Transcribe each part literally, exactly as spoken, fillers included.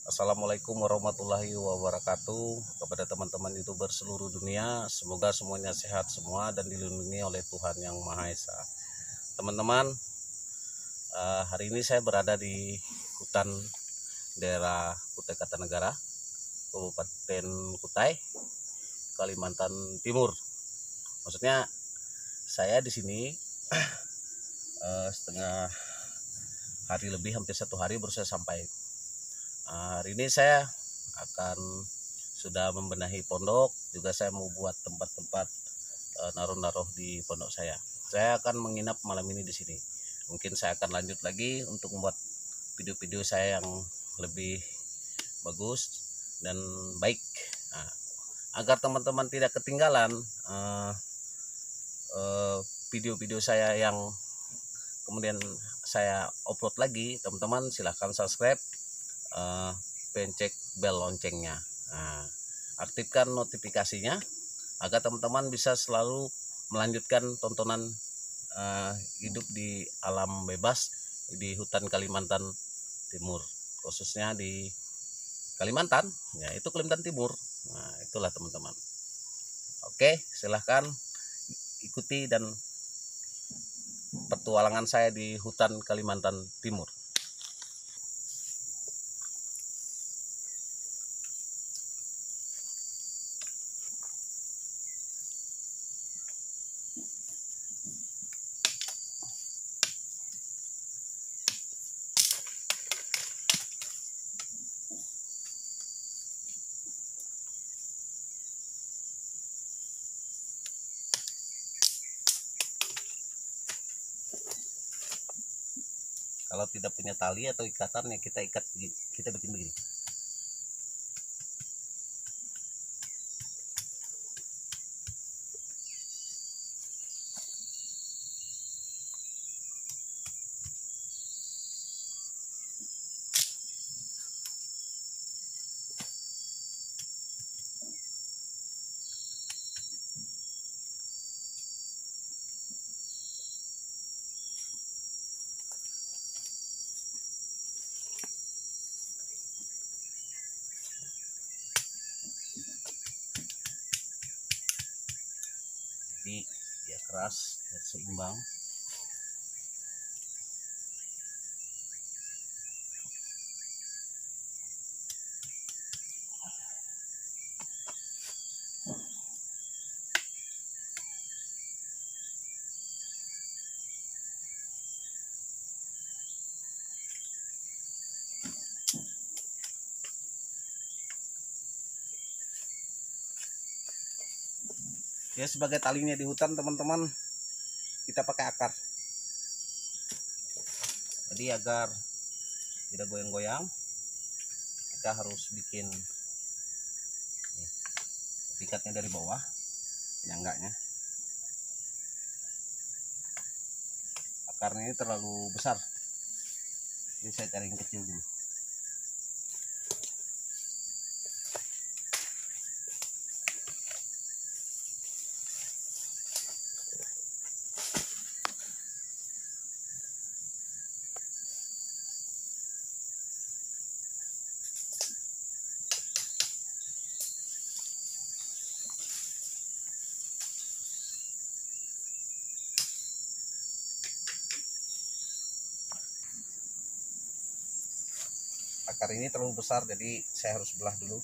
Assalamualaikum warahmatullahi wabarakatuh kepada teman-teman YouTuber seluruh dunia. Semoga semuanya sehat semua dan dilindungi oleh Tuhan Yang Maha Esa. Teman-teman, eh, hari ini saya berada di hutan daerah Kutai Kartanegara, Kabupaten Kutai, Kalimantan Timur. Maksudnya saya di sini eh, setengah hari lebih, hampir satu hari baru saya sampai. Hari ini saya akan sudah membenahi pondok, juga saya mau buat tempat-tempat naruh-naruh di pondok saya. Saya akan menginap malam ini di sini. Mungkin saya akan lanjut lagi untuk membuat video-video saya yang lebih bagus dan baik. Nah, agar teman-teman tidak ketinggalan video-video uh, uh, saya yang kemudian saya upload lagi, teman-teman silahkan subscribe, Uh, pencet bel loncengnya, nah, aktifkan notifikasinya agar teman-teman bisa selalu melanjutkan tontonan uh, hidup di alam bebas di hutan Kalimantan Timur, khususnya di Kalimantan, ya itu Kalimantan Timur. Nah, itulah teman-teman. Oke, silahkan ikuti dan petualangan saya di hutan Kalimantan Timur. Kalau tidak punya tali atau ikatan, ya kita ikat, kita bikin begini. Jadi ya keras dan seimbang. Ya, sebagai talinya di hutan, teman-teman, kita pakai akar. Jadi agar tidak goyang-goyang, kita harus bikin nih, ikatnya dari bawah, penyangganya. Akarnya ini terlalu besar, jadi saya cari yang kecil dulu. Akar ini terlalu besar, jadi saya harus belah dulu.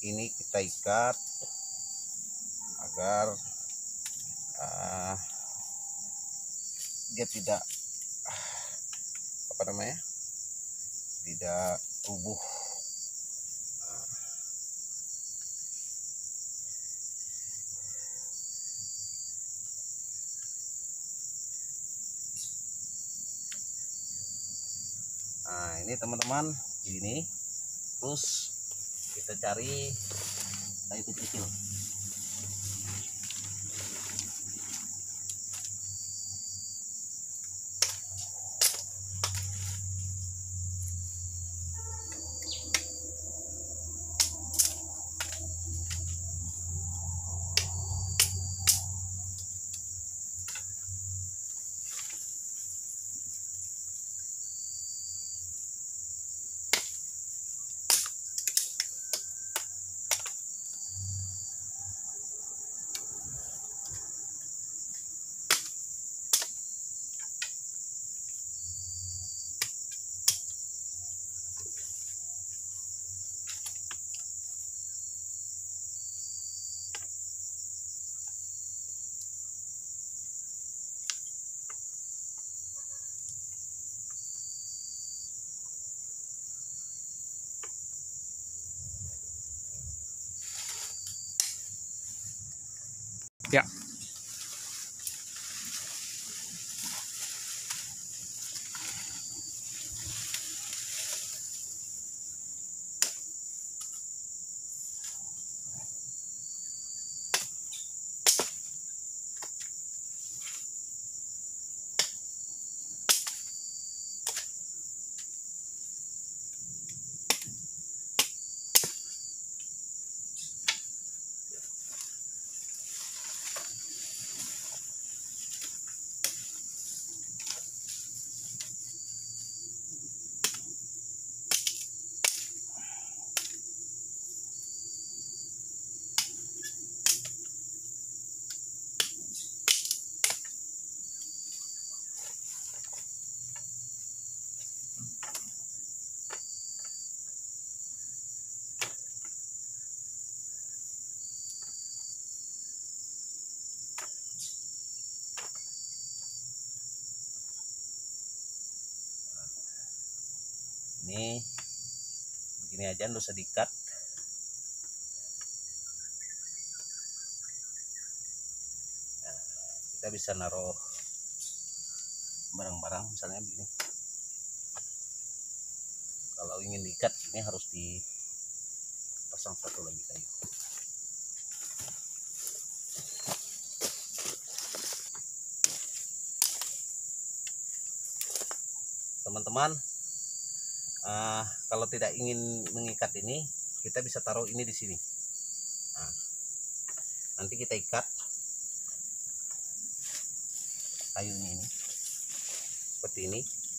ini kita ikat agar uh, dia tidak apa namanya tidak rubuh. Nah ini teman-teman, ini terus kita cari kayu kecil. Ya. Ini begini aja, nggak usah diikat. Nah, kita bisa naruh barang-barang misalnya begini. Kalau ingin diikat ini harus dipasang satu lagi kayu. Teman-teman, uh, kalau tidak ingin mengikat ini, kita bisa taruh ini di sini. Nah, nanti kita ikat kayunya ini seperti ini.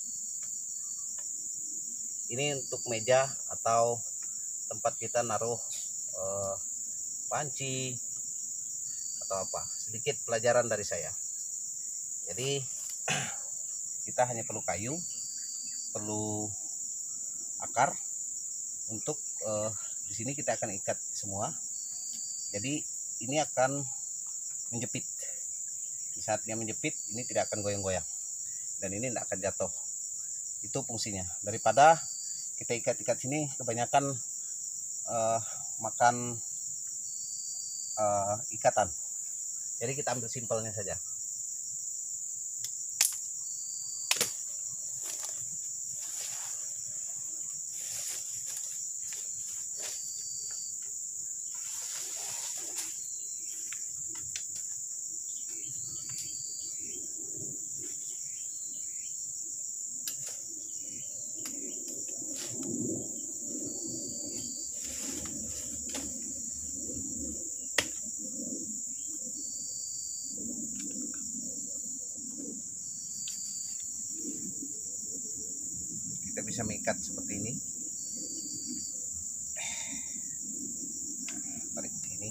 Ini untuk meja atau tempat kita naruh uh, panci atau apa. Sedikit pelajaran dari saya. Jadi kita hanya perlu kayu, perlu akar untuk uh, di sini kita akan ikat semua. Jadi ini akan menjepit. Di saatnya menjepit ini tidak akan goyang-goyang dan ini tidak akan jatuh. Itu fungsinya. Daripada kita ikat-ikat sini kebanyakan uh, makan uh, ikatan. Jadi kita ambil simpelnya saja. Kita bisa mengikat seperti ini. Tarik ini.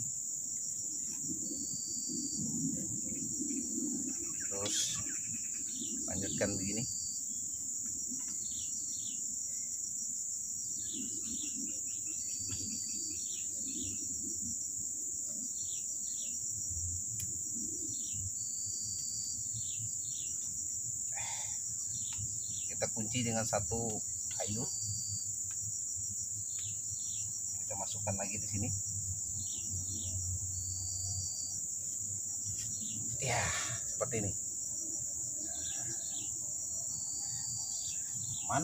Terus lanjutkan begini. kunci dengan satu kayu. Kita masukkan lagi di sini. Ya, seperti ini. Aman.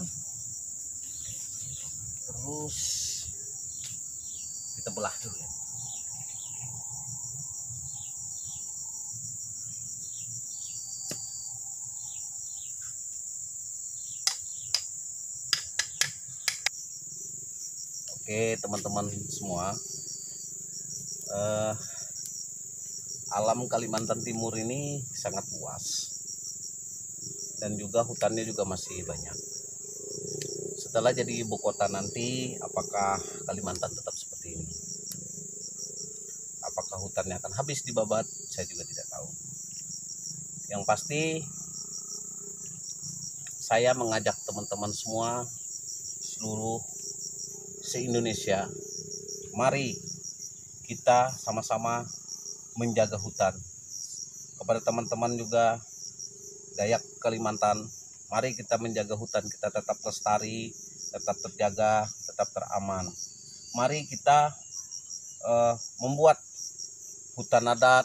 Terus kita belah dulu ya. Oke teman-teman semua, eh, alam Kalimantan Timur ini sangat luas dan juga hutannya juga masih banyak. Setelah jadi ibu kota nanti, apakah Kalimantan tetap seperti ini? Apakah hutannya akan habis dibabat? Saya juga tidak tahu. Yang pasti saya mengajak teman-teman semua seluruh se-Indonesia, mari kita sama-sama menjaga hutan. Kepada teman-teman juga Dayak Kalimantan, mari kita menjaga hutan, kita tetap lestari, tetap terjaga, tetap teraman. Mari kita uh, membuat hutan adat,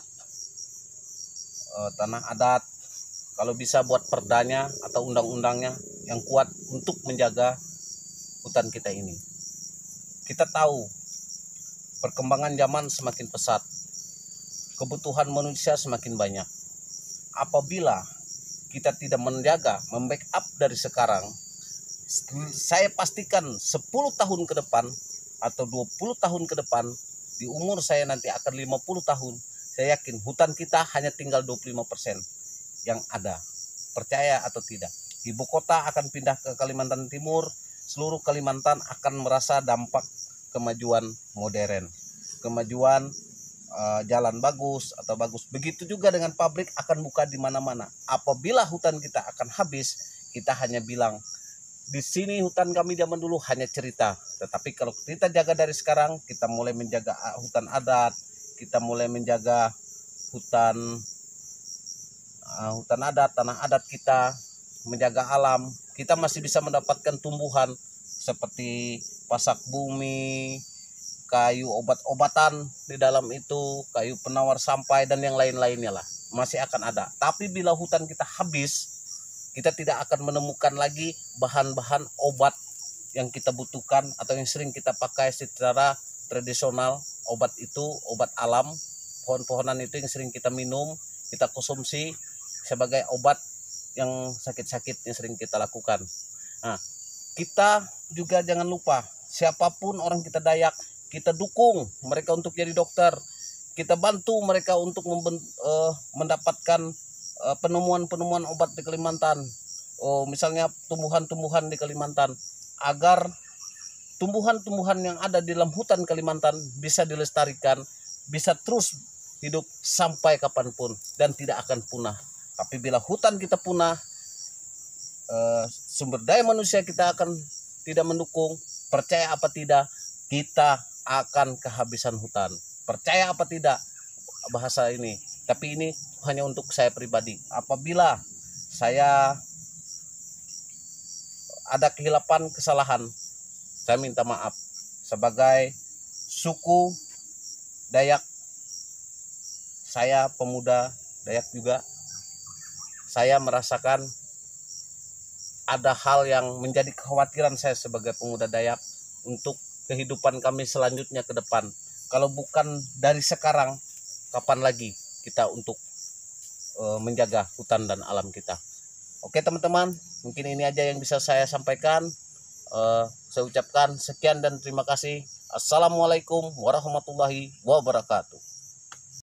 uh, tanah adat, kalau bisa buat perdanya atau undang-undangnya yang kuat untuk menjaga hutan kita ini. Kita tahu perkembangan zaman semakin pesat, kebutuhan manusia semakin banyak. Apabila kita tidak menjaga, membackup dari sekarang, saya pastikan sepuluh tahun ke depan atau dua puluh tahun ke depan, di umur saya nanti akan lima puluh tahun, saya yakin hutan kita hanya tinggal dua puluh lima persen yang ada. Percaya atau tidak, ibu kota akan pindah ke Kalimantan Timur, seluruh Kalimantan akan merasa dampak kemajuan modern, kemajuan uh, jalan bagus atau bagus. Begitu juga dengan pabrik akan buka di mana-mana. Apabila hutan kita akan habis, kita hanya bilang di sini hutan kami zaman dulu hanya cerita. Tetapi kalau kita jaga dari sekarang, kita mulai menjaga hutan adat, kita mulai menjaga hutan uh, hutan adat, tanah adat kita, menjaga alam, kita masih bisa mendapatkan tumbuhan seperti pasak bumi, kayu obat-obatan di dalam itu, kayu penawar sampai dan yang lain-lainnya lah, masih akan ada. Tapi bila hutan kita habis, kita tidak akan menemukan lagi bahan-bahan obat yang kita butuhkan atau yang sering kita pakai secara tradisional. Obat itu obat alam, pohon-pohonan itu yang sering kita minum, kita konsumsi sebagai obat yang sakit-sakit yang sering kita lakukan. Nah, kita juga jangan lupa, siapapun orang kita Dayak, kita dukung mereka untuk jadi dokter, kita bantu mereka untuk memben, uh, mendapatkan uh, penemuan-penemuan obat di Kalimantan. Oh, misalnya tumbuhan-tumbuhan di Kalimantan, agar tumbuhan-tumbuhan yang ada di dalam hutan Kalimantan bisa dilestarikan, bisa terus hidup sampai kapanpun dan tidak akan punah. Tapi bila hutan kita punah, eh, sumber daya manusia kita akan tidak mendukung. Percaya apa tidak, kita akan kehabisan hutan. Percaya apa tidak bahasa ini. Tapi ini hanya untuk saya pribadi. Apabila saya ada kehilapan, kesalahan, saya minta maaf. Sebagai suku Dayak, saya pemuda Dayak juga, saya merasakan ada hal yang menjadi kekhawatiran saya sebagai pemuda Dayak untuk kehidupan kami selanjutnya ke depan. Kalau bukan dari sekarang, kapan lagi kita untuk uh, menjaga hutan dan alam kita. Oke teman-teman, mungkin ini aja yang bisa saya sampaikan. Uh, saya ucapkan sekian dan terima kasih. Assalamualaikum warahmatullahi wabarakatuh.